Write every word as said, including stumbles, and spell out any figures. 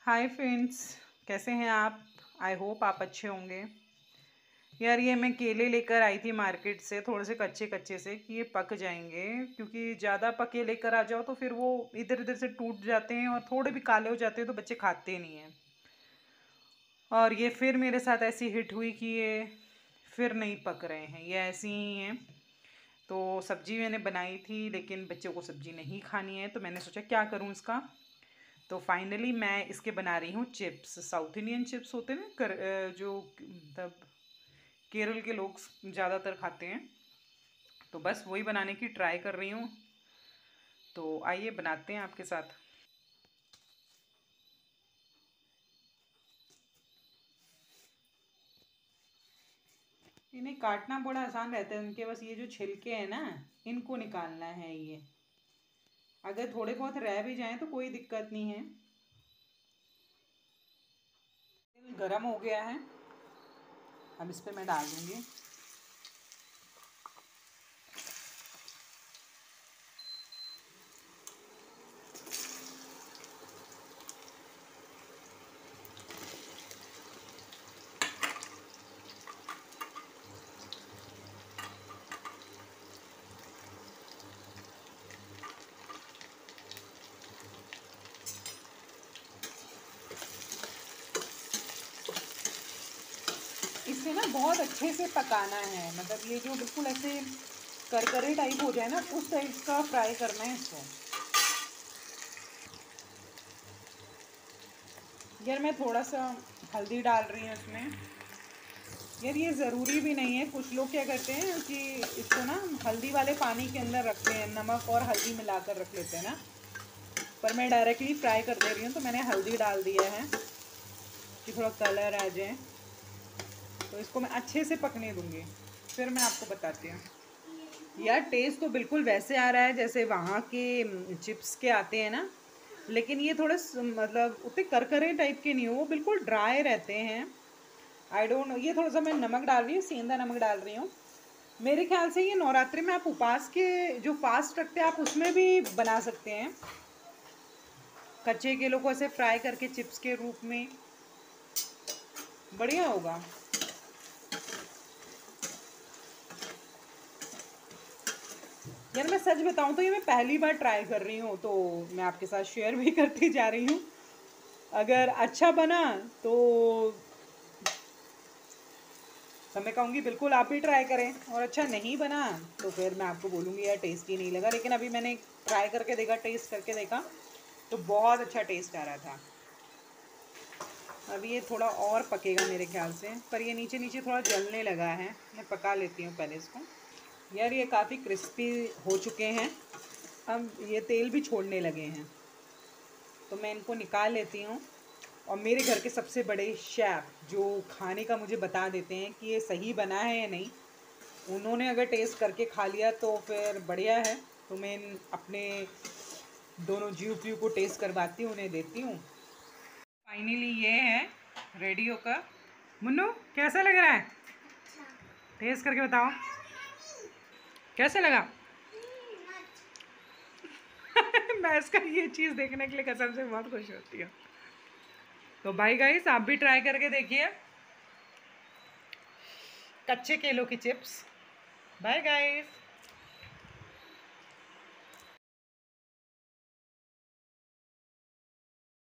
Hi friends, कैसे हैं आप। आई होप आप अच्छे होंगे। यार ये मैं केले लेकर आई थी मार्केट से, थोड़े से कच्चे कच्चे से कि ये पक जाएंगे, क्योंकि ज़्यादा पके लेकर आ जाओ तो फिर वो इधर इधर से टूट जाते हैं और थोड़े भी काले हो जाते हैं तो बच्चे खाते नहीं हैं। और ये फिर मेरे साथ ऐसी हिट हुई कि ये फिर नहीं पक रहे हैं, ये ऐसे ही हैं। तो सब्जी मैंने बनाई थी लेकिन बच्चों को सब्जी नहीं खानी है, तो मैंने सोचा क्या करूँ इसका। तो फाइनली मैं इसके बना रही हूँ चिप्स। साउथ इंडियन चिप्स होते हैं ना, कर अ, जो मतलब केरल के लोग ज़्यादातर खाते हैं, तो बस वही बनाने की ट्राई कर रही हूँ। तो आइए बनाते हैं आपके साथ। इन्हें काटना बड़ा आसान रहता है, उनके बस ये जो छिलके हैं ना, इनको निकालना है। ये अगर थोड़े बहुत रह भी जाएं तो कोई दिक्कत नहीं है। तेल गरम हो गया है, अब इस पर मैं डाल दूँगी। इसे ना बहुत अच्छे से पकाना है, मतलब ये जो बिल्कुल ऐसे करकरे टाइप हो जाए ना, उस टाइप का फ्राई करना है इसको। यार मैं थोड़ा सा हल्दी डाल रही हूँ इसमें। यार ये ज़रूरी भी नहीं है, कुछ लोग क्या करते हैं कि इसको ना हल्दी वाले पानी के अंदर रखते हैं, नमक और हल्दी मिलाकर रख लेते हैं ना। पर मैं डायरेक्टली फ्राई कर दे रही हूँ, तो मैंने हल्दी डाल दिया है कि थोड़ा कलर आ जाए। तो इसको मैं अच्छे से पकने दूँगी, फिर मैं आपको बताती हूँ। यार टेस्ट तो बिल्कुल वैसे आ रहा है जैसे वहाँ के चिप्स के आते हैं ना, लेकिन ये थोड़े स- मतलब उतने करकरे टाइप के नहीं हो, वो बिल्कुल ड्राई रहते हैं। आई डोंट नो, ये थोड़ा सा मैं नमक डाल रही हूँ, सेंधा नमक डाल रही हूँ। मेरे ख्याल से ये नवरात्रि में आप उपवास के जो फास्ट रखते हैं आप उसमें भी बना सकते हैं, कच्चे केलों को ऐसे फ्राई करके चिप्स के रूप में, बढ़िया होगा। यार मैं सच बताऊं तो ये मैं पहली बार ट्राई कर रही हूँ, तो मैं आपके साथ शेयर भी करती जा रही हूँ। अगर अच्छा बना तो तो मैं कहूँगी बिल्कुल आप ही ट्राई करें, और अच्छा नहीं बना तो फिर मैं आपको बोलूँगी यार टेस्टी नहीं लगा। लेकिन अभी मैंने ट्राई करके देखा, टेस्ट करके देखा, तो बहुत अच्छा टेस्ट आ रहा था। अभी ये थोड़ा और पकेगा मेरे ख्याल से, पर ये नीचे नीचे थोड़ा जलने लगा है, मैं पका लेती हूँ पहले इसको। यार ये काफ़ी क्रिस्पी हो चुके हैं, अब ये तेल भी छोड़ने लगे हैं, तो मैं इनको निकाल लेती हूँ। और मेरे घर के सबसे बड़े शेफ़ जो खाने का मुझे बता देते हैं कि ये सही बना है या नहीं, उन्होंने अगर टेस्ट करके खा लिया तो फिर बढ़िया है। तो मैं इन अपने दोनों जीव पीव को टेस्ट करवाती हूँ, उन्हें देती हूँ। फाइनली ये है रेडी होकर। मुन्नू कैसा लग रहा है, टेस्ट करके बताओ कैसे लगा। मैं इसका ये चीज़ देखने के लिए कसम से बहुत खुश होती हूँ। तो भाई गाइस आप भी ट्राई करके देखिए कच्चे केलों की चिप्स। Bye guys.